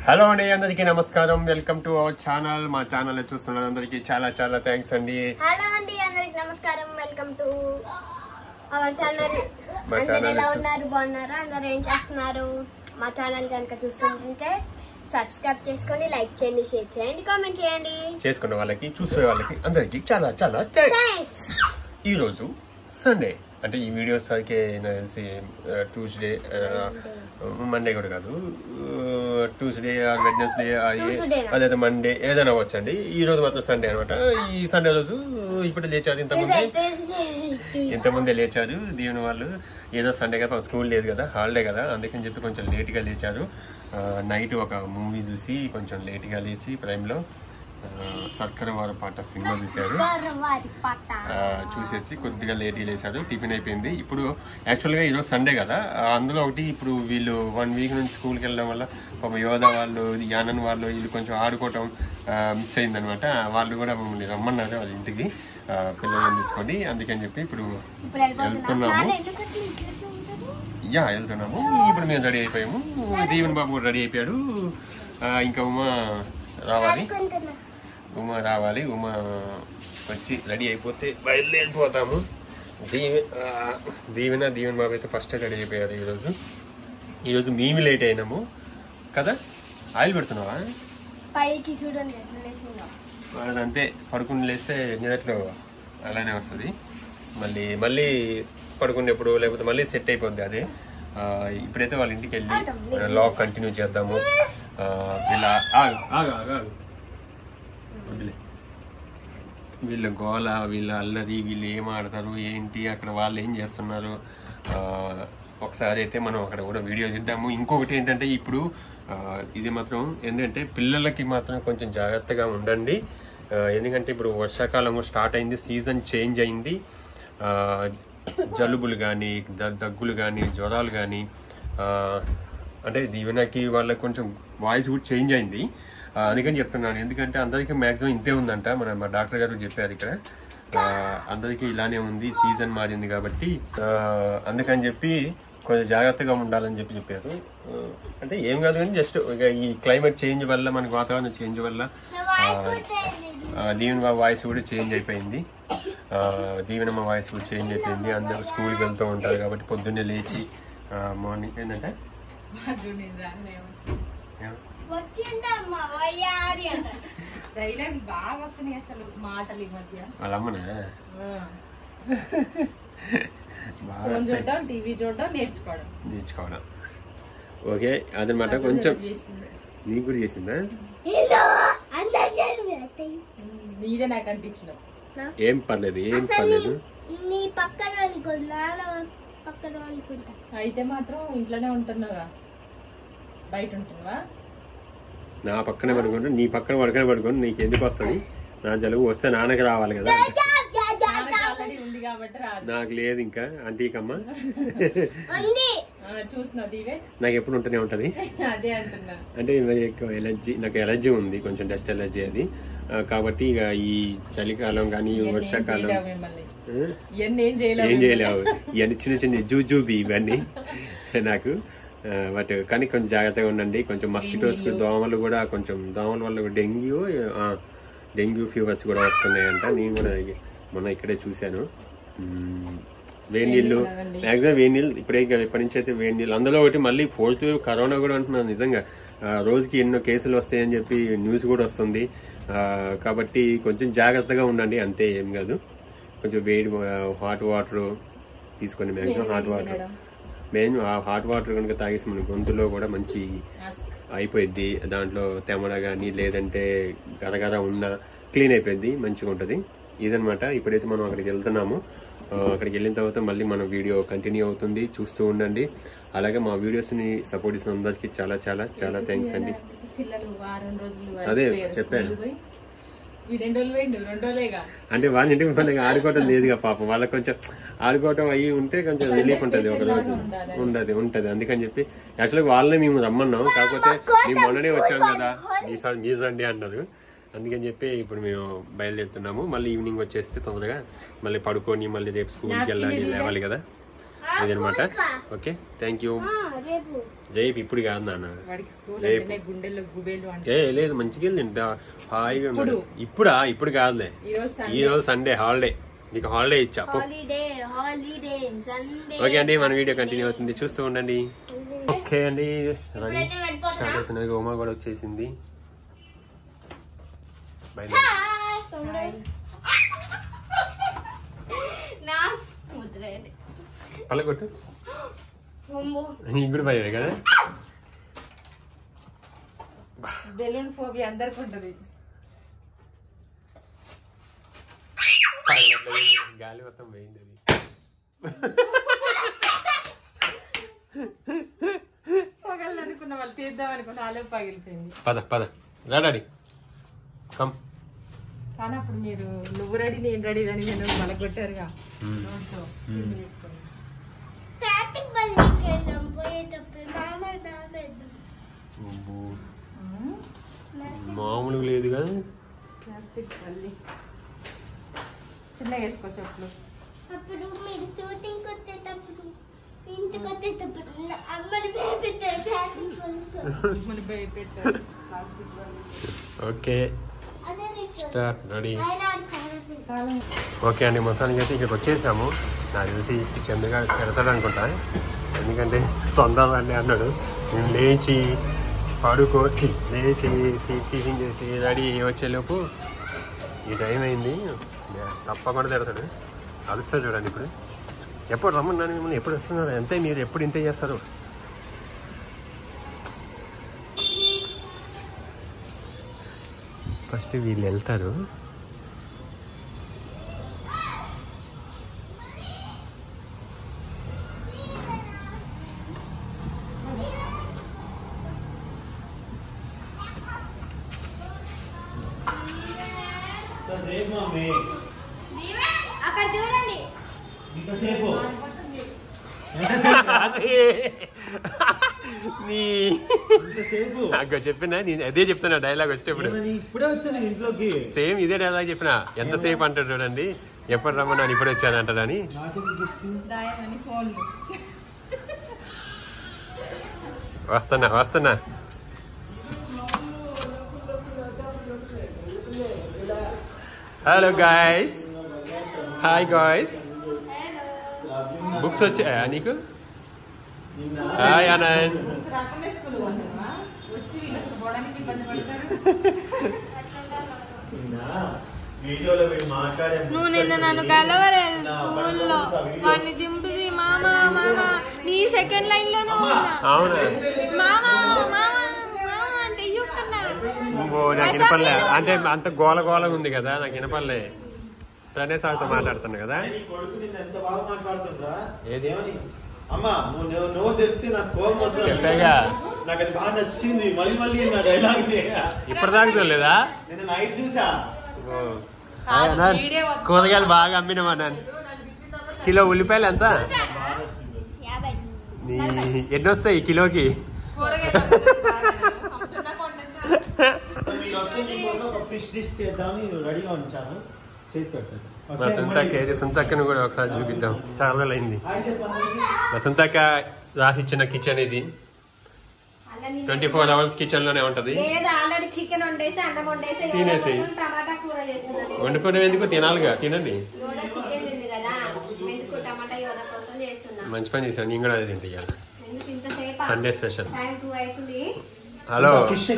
Hello అండి, అందరికీ నమస్కారం. Welcome to our channel. మా ఛానల్ చూస్తున్న అందరికి చాలా చాలా థ్యాంక్స్ అండి. హలో అండి, అందరికి నమస్కారం. Welcome to our channel. అందరూ ఎలా ఉన్నారు? బాగున్నారా? అందరూ ఏం చేస్తున్నారు? మా ఛానల్ కనుక చూస్తుంటే సబ్స్క్రైబ్ చేసుకొని లైక్ చేయండి, షేర్ చేయండి, కామెంట్ చేయండి. చేసుకున్న వాళ్ళకి చూసే వాళ్ళకి అందరికి చాలా చాలా థ్యాంక్స్. ఈ రోజు సండే అంటే ఈ వీడియో సరికి తెలిసి ట్యూస్డే, మండే కూడా కాదు, ట్యూస్డే వెడ్నెస్డే అదైతే మండే ఏదైనా అవ్వచ్చండి. ఈ రోజు మాత్రం సండే అనమాట. ఈ సండే రోజు ఇప్పుడు లేచారు, ఇంతమంది లేచారు. దీని వాళ్ళు ఏదో సండే కదా, స్కూల్ లేదు కదా, హాలిడే కదా, అందుకని చెప్పి కొంచెం లేట్గా లేచారు. నైట్ ఒక మూవీ చూసి కొంచెం లేట్గా లేచి ప్రైమ్లో సర్కర వారి పాట సినిమా చూశారు. చూసేసి కొద్దిగా లేట్గా లేచారు. టిఫిన్ అయిపోయింది. ఇప్పుడు యాక్చువల్గా ఈరోజు సండే కదా, అందులో ఒకటి ఇప్పుడు వీళ్ళు 1 వీక్ నుంచి స్కూల్కి వెళ్ళడం వల్ల ఒక యోధ వాళ్ళు, యానన్ వాళ్ళు వీళ్ళు కొంచెం ఆడుకోవటం మిస్ అయిందనమాట. వాళ్ళు కూడా మమ్మల్ని రమ్మన్నారు వాళ్ళ ఇంటికి పిల్లలను తీసుకొని. అందుకని చెప్పి ఇప్పుడు వెళ్తున్నాము. వెళ్తున్నాము. ఇప్పుడు మేము రెడీ అయిపోయాము. దీవెన్ బాబు కూడా రెడీ అయిపోయాడు. ఇంకా ఉమా రావాలి. ఉమా వచ్చి రెడీ అయిపోతే బయలుదేరిపోతాము. దీవెన్ బాబు అయితే ఫస్ట్ రెడీ అయిపోయారు. ఈరోజు మేము లేట్ అయినాము కదా. ఆయిల్ పెడుతున్నావా? పైకి చూడండి. అంతే, పడుకుని లేస్తే నిన్నట్లో అలానే వస్తుంది. మళ్ళీ పడుకునేప్పుడు లేకపోతే మళ్ళీ సెట్ అయిపోద్ది అదే. ఇప్పుడైతే వాళ్ళ ఇంటికి వెళ్ళి లాగ్ కంటిన్యూ చేద్దాము. వీళ్ళ గోల, వీళ్ళ అల్లరి, వీళ్ళు ఏం ఆడతారు ఏంటి, అక్కడ వాళ్ళు ఏం చేస్తున్నారు, ఒకసారి అయితే మనం అక్కడ కూడా వీడియో తీద్దాము. ఇంకొకటి ఏంటంటే ఇప్పుడు ఇది మాత్రం ఏంటంటే పిల్లలకి మాత్రం కొంచెం జాగ్రత్తగా ఉండండి. ఎందుకంటే ఇప్పుడు వర్షాకాలం స్టార్ట్ అయింది, సీజన్ చేంజ్ అయింది. జలుబులు కానీ, దగ్గులు కానీ, జ్వరాలు కానీ, అంటే దీవెనకి వాళ్ళకి కొంచెం వాయిస్ కూడా చేంజ్ అయింది. అందుకని చెప్తున్నాను. ఎందుకంటే అందరికీ మ్యాక్సిమం ఇంతే ఉందంట. మా డాక్టర్ గారు చెప్పారు ఇక్కడ అందరికీ ఇలానే ఉంది, సీజన్ మారింది కాబట్టి అందుకని చెప్పి కొంచెం జాగ్రత్తగా ఉండాలని చెప్పారు. అంటే ఏం కాదు కానీ జస్ట్ ఇక ఈ క్లైమేట్ చేంజ్ వల్ల, మనకి వాతావరణం చేంజ్ వల్ల దీవెన వాయిస్ కూడా చేంజ్ అయిపోయింది. దీవెనమ్మ వాయిస్ కూడా చేంజ్ అయిపోయింది. అందరూ స్కూల్కి వెళ్తూ ఉంటారు కాబట్టి పొద్దున్నే లేచి మార్నింగ్ ఏంటంటే వాళ్ళ అమ్మనా నేర్చుకోవడం. ఓకే, అదనమాట. కొంచెం నీకు కూడా చేసిందా? నీదే నాకు అనిపించిన. ఏం పర్లేదు. అయితే మాత్రం ఇంట్లోనే ఉంటున్నావా, బయట ఉంటున్నావా? నా పక్కనే పడుకుంటా, నీ పక్కన పడుకోండి. నీకు ఎందుకు వస్తుంది? నా జలుబు వస్తే నాన్నకి రావాలి కదా. నాకు లేదు ఇంకా. ఆంటీకమ్మ నాకు ఎప్పుడు ఉంటూనే ఉంటది. అంటే ఎక్కువ ఎలర్జీ, నాకు ఎలర్జీ ఉంది, కొంచెం డస్ట్ ఎలర్జీ అది. కాబట్టి ఇక ఈ చలికాలం కానీ వర్షాకాలం ఏం చేయలేవు. ఇవన్నీ చిన్న చిన్న జూబీ ఇవన్నీ నాకు. బట్ కానీ కొంచెం జాగ్రత్తగా ఉండండి. కొంచెం మస్కిటోస్, దోమలు కూడా, కొంచెం దోమల వల్ల డెంగ్యూ ఫీవర్స్ కూడా వస్తున్నాయంట. నేను కూడా మొన్న ఇక్కడే చూశాను. వేడి నీళ్ళు, మ్యాక్సిమం వేడి నీళ్ళు ఇప్పుడే ఇప్పటి నుంచి అయితే వేడి నీళ్ళు. అందులో ఒకటి మళ్ళీ 4th వేవ్ కరోనా కూడా అంటున్నాను. నిజంగా రోజుకి ఎన్నో కేసులు వస్తాయని చెప్పి న్యూస్ కూడా వస్తుంది. కాబట్టి కొంచెం జాగ్రత్తగా ఉండండి, అంతే, ఏం కాదు. కొంచెం వేడి హాట్ వాటర్ తీసుకోండి. మ్యాక్సిమం హాట్ వాటర్ కనుక తాగేసి మన గొంతులో కూడా మంచి అయిపోయింది. దాంట్లో తెమడ కానీ లేదంటే గదగద ఉన్న క్లీన్ అయిపోయింది, మంచిగా ఉంటుంది. ఇదనమాట. ఇప్పుడైతే మనం అక్కడికి వెళ్తున్నాము. అక్కడికి వెళ్ళిన తర్వాత మళ్ళీ మన వీడియో కంటిన్యూ అవుతుంది, చూస్తూ ఉండండి. అలాగే మా వీడియోస్ ని సపోర్ట్ ఇస్తున్న అందరికి చాలా చాలా చాలా థ్యాంక్స్ అండి. అదే చెప్పాను. అంటే వాళ్ళ ఇంటికి వాళ్ళకి ఆడుకోవటం లేదుగా పాపం. వాళ్ళకి కొంచెం ఆడుకోవటం అయ్యి ఉంటే కొంచెం రిలీఫ్ ఉంటుంది, ఒక రోజు ఉంటది. అందుకని చెప్పి యాక్చువల్గా వాళ్ళని మేము రమ్మన్నాం. కాకపోతే మేము మొన్ననే వచ్చాం కదా, ఈసారి మీ సండే అన్నారు. అందుకని చెప్పి ఇప్పుడు మేము బయలుదేరుతున్నాము. మళ్ళీ ఈవినింగ్ వచ్చేస్తే తొందరగా మళ్ళీ పడుకొని మళ్ళీ రేపు స్కూల్కి వెళ్ళాలి, లేవాలి కదా. ఇదనమాట. Okay, thank you. రేపు ఇప్పుడు కాదు నాన్న, లేదు మంచిగా వెళ్ళి హాయిగా. ఇప్పుడు కాదులే, ఈ రోజు సండే హాలిడే, నీకు హాలిడే ఇచ్చా. ఓకే అండి, మన వీడియో కంటిన్యూ అవుతుంది, చూస్తూ ఉండండి. ఓకే అండి, స్టార్ట్ అవుతున్నాయి. ఉమా కూడా వచ్చేసింది. పల్లకొట్టు, ఇప్పుడు భయమే కదా. బెలూన్ ఫోబియా అందరికి ఉంటుంది. గాలి మొత్తం పోయింది అది. పగలు అనుకున్న వాళ్ళు తీద్దాం అనుకున్న ఆలో పగిలిపోయింది. పద పద రాడాడి కమ్. కానీ అప్పుడు మీరు నువ్వు రెడీ నేను రెడీ అని నేను మళ్ళీ కొట్టారుగా. మామూలు లేదుగా. ప్లాస్టిక్ పల్లి చిన్నగా వేసుకోవచ్చు. అప్పుడు మీరు షూటింగ్ వచ్చేటప్పుడు ఇంటికి వచ్చేటప్పుడు అమ్మని భయపెట్టారు. Okay start ready. ఓకే అండి, మొత్తానికి అయితే ఇక్కడికి వచ్చేసాము. నాకు తెలిసి చంద్రగా పెడతాడు అనుకుంటా, ఎందుకంటే తొందరదండి అన్నాడు. నేను లేచి పడుకోచి లేచి టిఫిన్ చేసి రెడీ వచ్చేలోపు ఈ టైం అయింది. తప్పకుండా తిడతాడు, అరుస్తాడు చూడండి. ఇప్పుడు ఎప్పుడు రమ్మన్నాను మిమ్మల్ని, ఎప్పుడు వస్తున్నారు, అంతే మీరు ఎప్పుడు ఇంతే చేస్తారు. ఫస్ట్ వీళ్ళు వెళ్తారు. అక్కడ చూడండి, చెప్పినా నేను అదే చెప్తున్నా డైలాగ్ వచ్చేటప్పుడు. సేమ్ ఇదే డైలాగ్ చెప్పినా. ఎంతసేపు అంటాడు చూడండి, ఎప్పుడు రమ్మన్నాను ఇప్పుడే వచ్చాను అంటాడని. వస్తున్నా వస్తున్నా. Hello guys, hi guys. Books వచ్చాయా నీకు? హాయ్ ఆనంద్. నువ్వు నిన్న నన్ను కలవలేదు స్కూల్లో, వాడిని దింపుది మామ మామ, నీ సెకండ్ లైన్ లోనే అవునా? మామ మామ అంటే నాకు వినపడలే, అంటే అంత గోల గోలగా ఉంది కదా, నాకు వినపడలే. ప్రణయ్ సార్తో మాట్లాడుతున్నా కదా. ఏది అమ్మా నువ్వు తెలిస్తే నాకు కోపం వస్తుంది. చెప్పాగా, నాకు అది బాగా నచ్చింది. మళ్ళీ మళ్ళీ నా డైలాగ్ ఇప్పటిదాకా చూడలేదా? నేను నైట్ చూసా. కూరగాయలు బాగా అమ్మినవా నన్ను. కిలో ఉల్లిపాయలు ఎంత? ఎన్ని వస్తాయి కిలోకి? ఫిష్ డిష్ చేద్దామని రెడీగా ఉంచాను, చేసి పెడతాను. మా సొంతక్క ఏది, సొంతక్కను కూడా ఒకసారి చూపిద్దాం, చాలా రోజులు అయింది. మా సొంతక్క రాసిచ్చిన కిచెన్ ఇది. 24 hours కిచెన్ లోనే ఉంటది. తినేసి వండుకోవడం ఎందుకు, తినాలిగా, తినండి. మంచి పని చేశాను, నేను కూడా అది తింటా. Sunday special. హలో,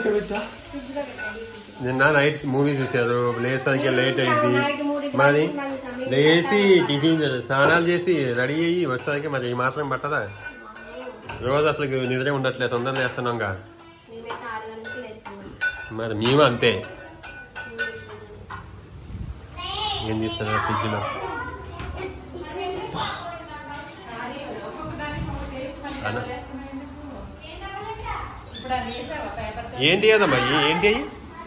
నిన్న నైట్ మూవీ చూసారు, లేసరికి లేట్ అయింది. మరి లేచి టిఫిన్ స్నానాలు చేసి రెడీ అయ్యి వచ్చేసరికి మరి ఈ మాత్రం పట్టదా? రోజు అసలు నిద్రే ఉండట్లేదు, తొందరగా వేస్తున్నాంగా. మరి మేము అంతే. ఏం తీస్తున్నారు ఫ్రిడ్జ్ లో? ఏంటి కదమ్మా, ఏంటి అయ్యి?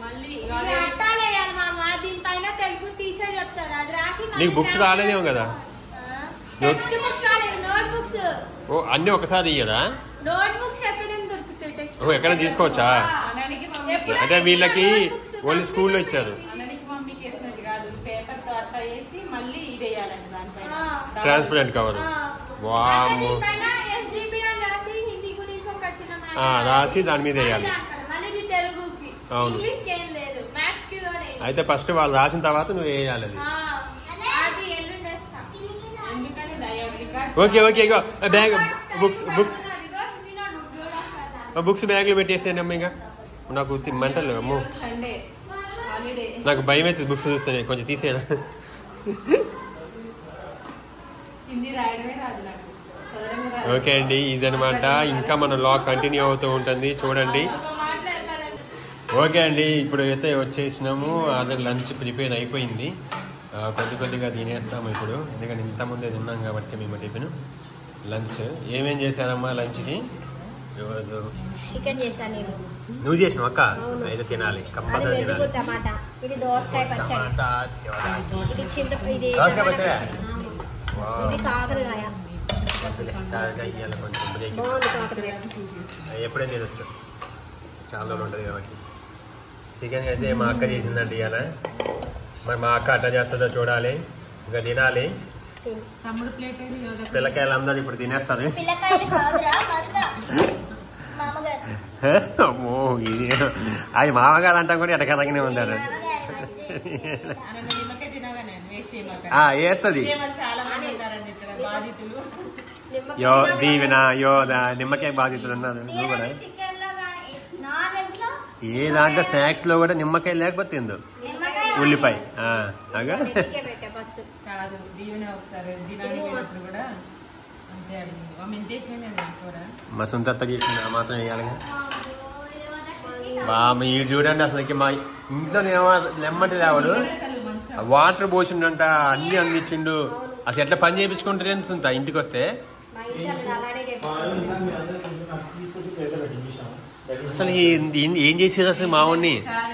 నీకు బుక్స్ రాలేదేమో కదా? ఓ అన్ని ఒకసారి ఇయ్యదా? ఓ ఎక్కడ తీసుకోవచ్చా? అంటే వీళ్ళకి వాళ్ళు స్కూల్లో ఇచ్చారు. Transparent cover. వామ్మో రాసి దాని మీద వేయాలి. అవును, అయితే ఫస్ట్ వాళ్ళు రాసిన తర్వాత నువ్వు వేయాలి అది. ఓకే ఓకే, ఇగో బ్యాగ్ బుక్స్ బ్యాగ్ లో పెట్టేసాను అమ్మ. ఇంకా నాకు మంటలు అమ్మో, నాకు భయం అవుతుంది బుక్స్ చూస్తాను, కొంచెం తీసేయాలి. ఓకే అండి, ఇదనమాట. ఇంకా మన లాగ్ కంటిన్యూ అవుతూ ఉంటుంది, చూడండి. ఓకే అండి, ఇప్పుడు అయితే వచ్చేసినాము. అదే లంచ్ ప్రిపేర్ అయిపోయింది. కొద్దిగా తినేస్తాము ఇప్పుడు, ఎందుకంటే ఇంతకుముందే తిన్నాం కాబట్టి మేము టిఫిన్. లంచ్ ఏమేం చేశారమ్మా లంచ్కి? చికెన్ చేశాను నేను. నువ్వు చేసినావు అక్క? అయితే తినాలి, కంపల్సరీ తినాలి. టమాటా, ఇది దోసకాయ పచ్చడి, ఇది చింతపండు, ఇది కాకరకాయ. కొంచెం బ్రేక్, ఎప్పుడైనా తినొచ్చు, చాలా రోజులు ఉంటుంది కాబట్టి. చికెన్ అయితే మా అక్క చేసిందండి ఇవాళ. మరి మా అక్క అట్లా చేస్తుందో చూడాలి, ఇంకా తినాలి. పిల్లకాయలు అందరూ ఇప్పుడు తినేస్తారు. అమ్మో, ఇది అది మామగారు అంటాం కూడా ఎటకదగానే ఉన్నారు. వేస్తుంది దీవెన యోధ నిమ్మకాయ బాధితులు ఉన్నారు. నువ్వు కూడా ఏ దాంట్లో స్నాక్స్ లో కూడా నిమ్మకాయ లేకపోతే తిందు, ఉల్లిపాయ. మా సొంత అత్త చేసింది మాత్రం వేయాలిగా. మీరు చూడండి, అసలుకి మా ఇంట్లో లెమ్మటి రావడు, వాటర్ పోసిండంట, అన్ని అందించిండు. అసలు ఎట్లా పని చేయించుకుంటారు అని సుంత ఇంటికి వస్తే. అసలు ఏం చేసేది అసలు మావాడిని?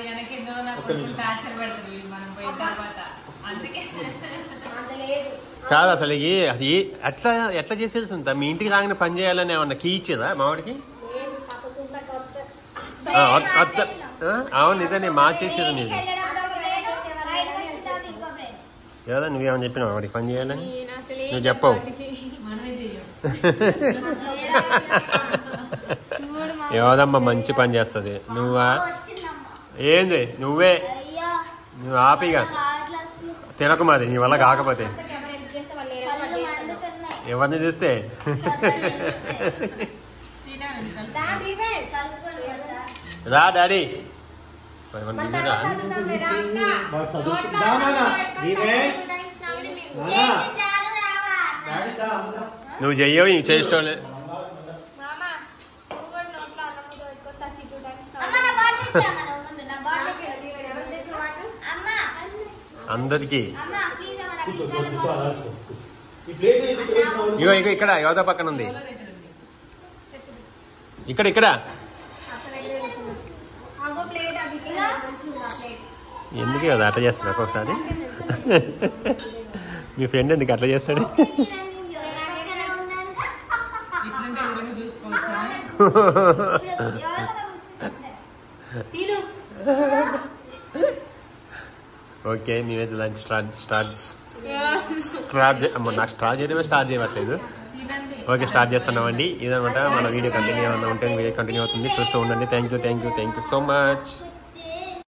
కాదు అసలు అది ఎట్లా చేసేది సుంత? మీ ఇంటికి రాగానే పని చేయాలని ఏమన్నా కీ ఇచ్చేదా మావాడికి? అవును, నిజమే, మార్చేసేది మీరు. కదా నువ్వేమని చెప్పినావు వాడికి పని చేయాలని? నువ్వు చెప్పవు. ఏదమ్మా మంచి పని చేస్తుంది. నువ్వా ఏంది? నువ్వు ఆపిగా తినకు, మాది నీ వల్ల కాకపోతే. ఎవరిని చూస్తే రా డాడీ. నువ్వు చెయ్యవు, ఇంక చేసేటోళ్ళే. అందరికి ఇగో ఇక్కడ యోధ పక్కన ఉంది. ఇక్కడ ఎందుకు కదా అట్లా చేస్తాడు ఒక్కొక్కసారి? మీ ఫ్రెండ్ ఎందుకు అట్లా చేస్తాడు? ఓకే, మేమైతే లంచ్ స్టార్ట్ చేయట్లేదు. ఓకే, స్టార్ట్ చేస్తున్నామండి. ఇదనమాట మన వీడియో. కంటిన్యూ ఏమన్నా ఉంటే వీడియో కంటిన్యూ అవుతుంది, చూస్తూ ఉండండి. Thank you so much.